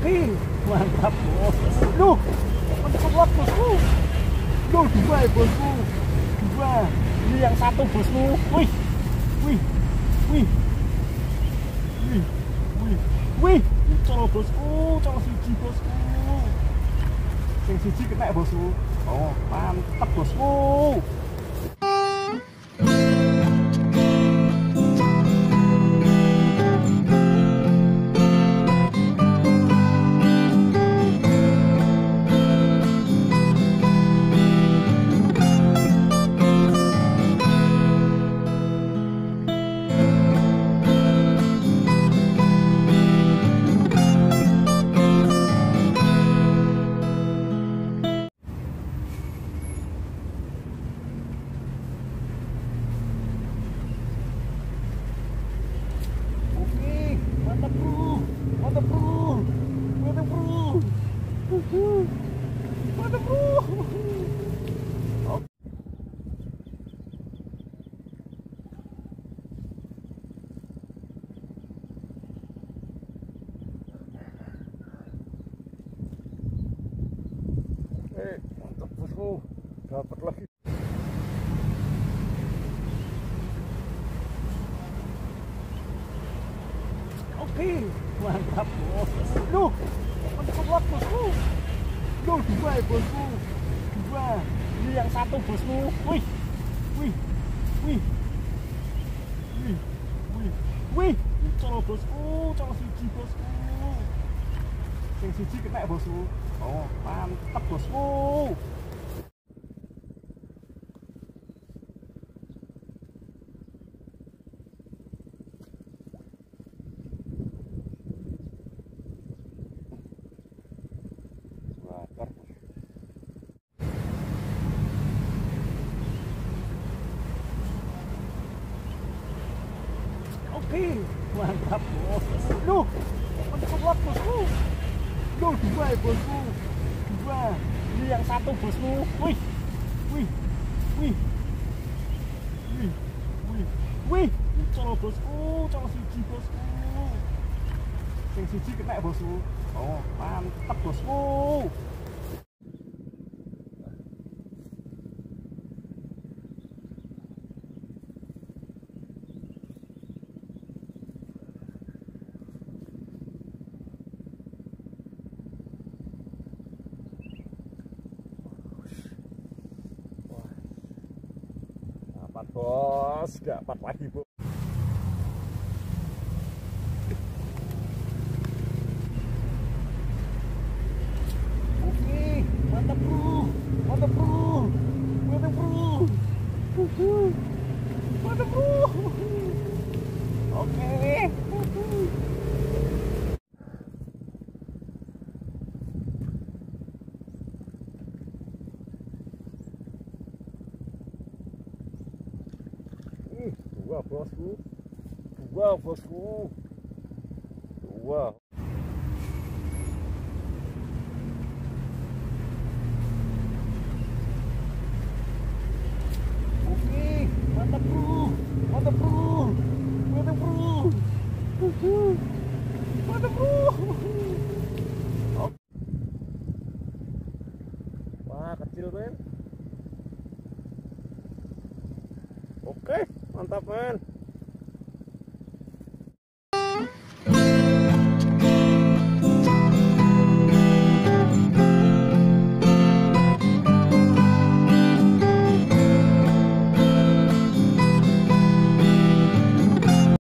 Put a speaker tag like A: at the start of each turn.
A: Oke, mantap bos. Duh, mantap banget bosku. Duh, dua ya bosku. Dua. Ini yang satu bosku. Wih, wih, wih, wih, wih, wih. Col bosku, col siji bosku. Yang siji kena bosku. Oh, mantap bosku. Mantap bro, mantap bro, mantap bro. Oke, mantap bosku, dapat lagi. Oke, mantap bos. Duh, mantap banget bosku. Duh, dua ya bosku. Dua. Ini yang satu bosku. Wih, wih, wih, wih, wih, wih. Col bosku, col siji bosku. Yang siji kena bosku. Oh, mantap bosku. Oke, mantap bos. Duh, mantap banget bosku. Duh, dua ya bosku. Dua. Ini yang satu bosku. Wih, wih, wih, wih, wih, wih. Col bosku, col siji bosku. Yang siji kena bosku. Oh, mantap bosku. Dapat bos, dapat lagi bos. Oke, mantap bro, mantap bro, mantap bro, mantap bro. Oke. Dua bosku, dua bosku, dua. Oke, mantap bro, mantap bro, mantap bro, mantap bro. Wah, kecil men. Oke, mantap men.